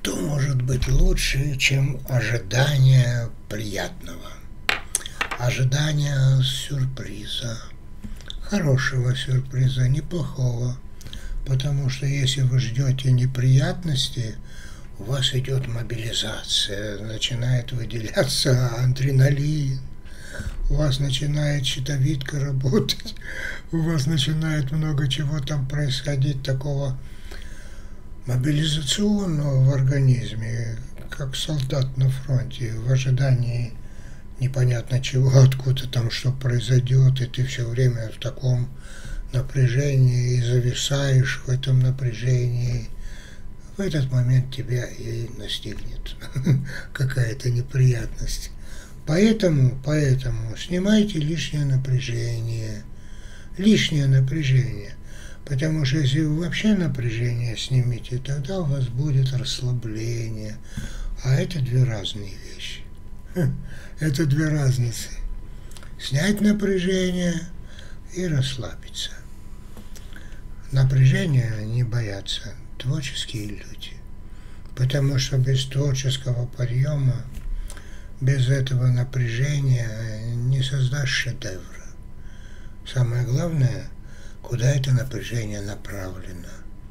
Что может быть лучше, чем ожидание приятного? Ожидание сюрприза. Хорошего сюрприза, неплохого. Потому что если вы ждете неприятности, у вас идет мобилизация, начинает выделяться адреналин, у вас начинает щитовидка работать, у вас начинает много чего там происходить такого мобилизационного в организме, как солдат на фронте, в ожидании непонятно чего, откуда там что произойдет, и ты все время в таком напряжении и зависаешь в этом напряжении. В этот момент тебя и настигнет какая-то неприятность. Поэтому снимайте лишнее напряжение. Лишнее напряжение. Потому что если вы вообще напряжение снимете, тогда у вас будет расслабление. А это две разные вещи. Это две разницы. Снять напряжение и расслабиться. Напряжения не боятся творческие люди. Потому что без творческого подъема, без этого напряжения не создашь шедевра. Самое главное, куда это напряжение направлено.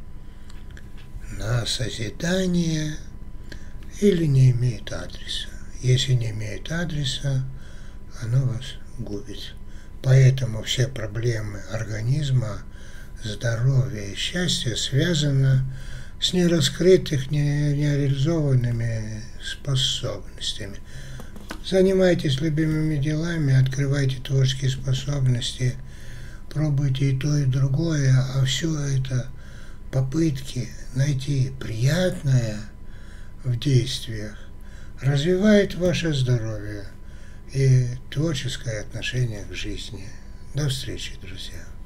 На созидание или не имеет адреса. Если не имеет адреса, оно вас губит. Поэтому все проблемы организма, здоровья и счастья связаны с нераскрытыми, нереализованными способностями. Занимайтесь любимыми делами, открывайте творческие способности, пробуйте и то, и другое, а все это попытки найти приятное в действиях развивает ваше здоровье и творческое отношение к жизни. До встречи, друзья!